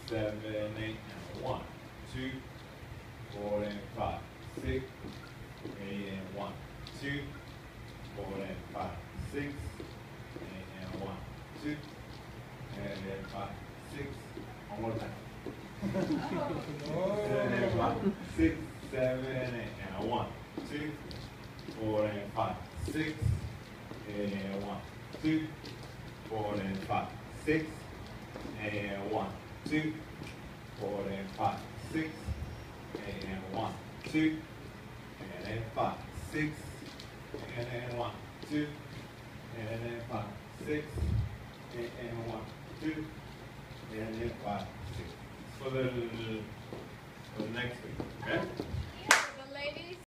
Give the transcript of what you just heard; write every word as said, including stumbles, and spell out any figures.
seven, eight, and one, two, four, and five, six, eight, and one, two, four, and five, six, eight, and one, two, and then five, six, one more time. Seven and five, six, seven, eight, and one, two, four, and five, six, eight, and one, two, four, and five, six, and one, two, four, and five, six, and one, two, and then five, six, and then one, two, and then five, six, and one, two, and then five, six. For the, for the next week, okay?